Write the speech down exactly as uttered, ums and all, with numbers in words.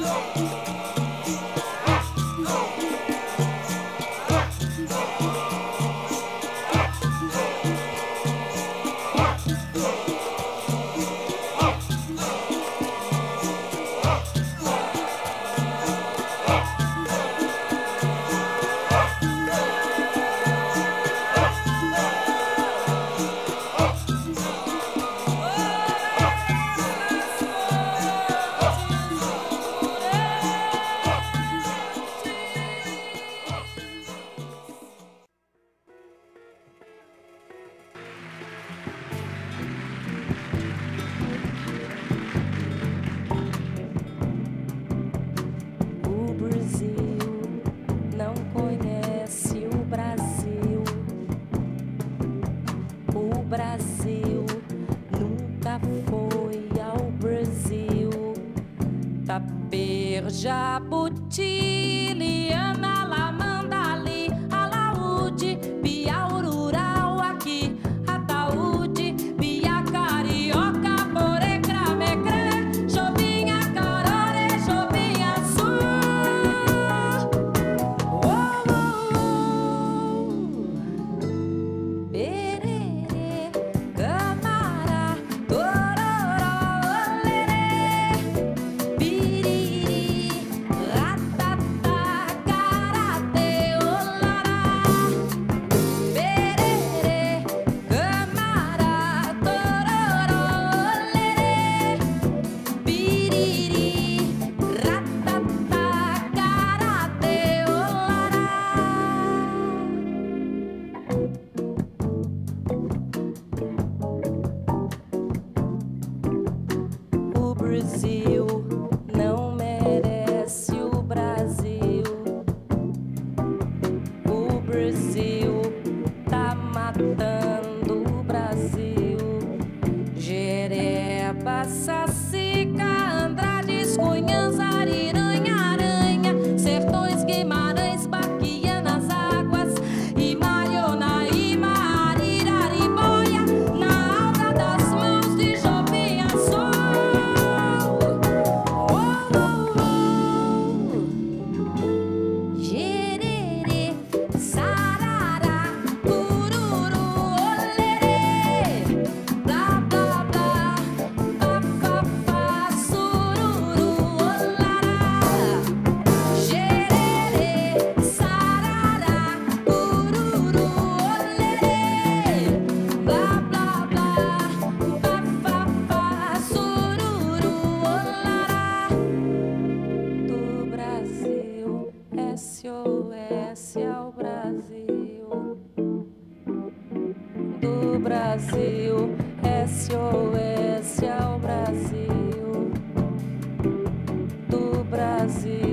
Brasil nunca foi ao Brasil. Taper, Jabuti, Liana, Lamandali, Alaúde, Piau Rural aqui, Ataúde, Pia Carioca, Porê, Cramecré, Jobinha, Carorê, Jobinha Sul. Oh, oh, oh. Pererê, Camara, Tororó, Olerê, Piriri, Ratatá, Karatê, Olará. Pererê, Camara, Tororó, Olerê, Piriri, Ratatá, Karatê, Olará. O Brasil não merece o Brasil. O Brasil tá matando o Brasil. Jereba, Sacica, Andrades, Cunhãs, Ariranha, Aranha, Sertões, Guimarães, Baquianas, Águas, e Marionaíma, Ariraribóia, na alta das mãos de Jobinha Sul. Oh, oh, oh. Jererê, Sarará, Cururu, Olerê, blá, blá, blá, bafafá, sururu, olará. Jererê, Sarará, Cururu, Olerê, blá, blá, blá, bafafá, sururu, olará. Do Brasil, S O S ao Brasil. Do Brasil, S O S ao Brasil. Do Brasil.